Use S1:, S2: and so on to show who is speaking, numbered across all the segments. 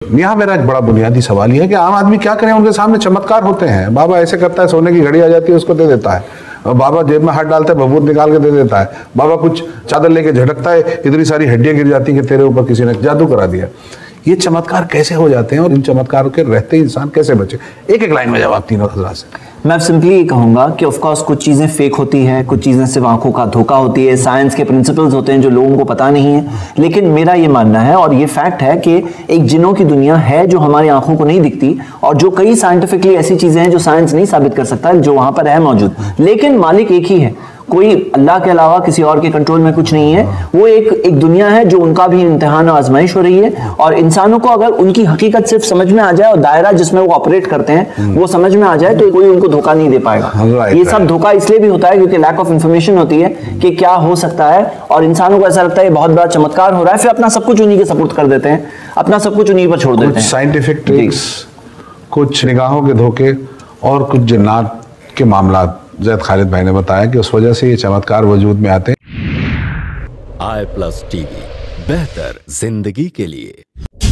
S1: यहाँ मेरा एक बड़ा बुनियादी सवाल यह है कि आम आदमी क्या करें, उनके सामने चमत्कार होते हैं। बाबा ऐसे करता है, सोने की घड़ी आ जाती है उसको दे देता है, बाबा जेब में हाथ डालता है, भभूत निकाल के दे देता है, बाबा कुछ चादर लेके झटकता है, इतनी सारी हड्डियां गिर जाती हैं कि तेरे ऊपर किसी ने जादू करा दिया। ये चमत्कार कैसे हो जाते हैं और इन चमत्कारों के रहते इंसान कैसे बचे? एक एक लाइन में जवाब तीनों हजरात से।
S2: मैं सिंपली ये कहूंगा कि ऑफ कोर्स कुछ चीज़ें फेक होती हैं, कुछ चीज़ें सिर्फ आंखों का धोखा होती है, साइंस के प्रिंसिपल्स होते हैं जो लोगों को पता नहीं है। लेकिन मेरा ये मानना है और ये फैक्ट है कि एक जिन्नों की दुनिया है जो हमारी आंखों को नहीं दिखती, और जो कई साइंटिफिकली ऐसी चीज़ें हैं जो साइंस नहीं साबित कर सकता, जो वहाँ पर है मौजूद। लेकिन मालिक एक ही है, कोई अल्लाह के अलावा किसी और के कंट्रोल में कुछ नहीं है। वो एक दुनिया है जो उनका भी इम्तिहान आजमाइश हो रही है, और इंसानों को अगर उनकी हकीकत सिर्फ समझ में आ जाए और दायरा जिसमें वो ऑपरेट करते हैं वो समझ में आ जाए तो कोई उनको धोखा नहीं दे पाएगा। ये सब धोखा इसलिए भी होता है क्योंकि लैक ऑफ इंफॉर्मेशन होती है कि क्या हो सकता है, और इंसानों को ऐसा लगता है बहुत बड़ा चमत्कार हो रहा है, फिर अपना सब कुछ उन्हीं के सपुर्द कर देते हैं, अपना सब कुछ उन्हीं पर छोड़ देते हैं।
S1: साइंटिफिक ट्रिक्स, कुछ निगाहों के धोखे और कुछ जिन्नात के मामला ज़ैद खालिद भाई ने बताया कि उस वजह से ये चमत्कार वजूद में आते हैं।
S3: i+ टीवी, बेहतर जिंदगी के लिए।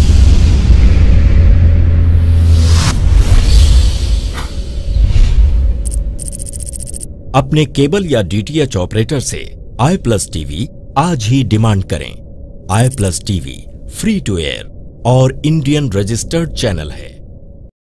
S3: अपने केबल या DTH ऑपरेटर से i+ टीवी आज ही डिमांड करें। i+ TV free to air और इंडियन रजिस्टर्ड चैनल है।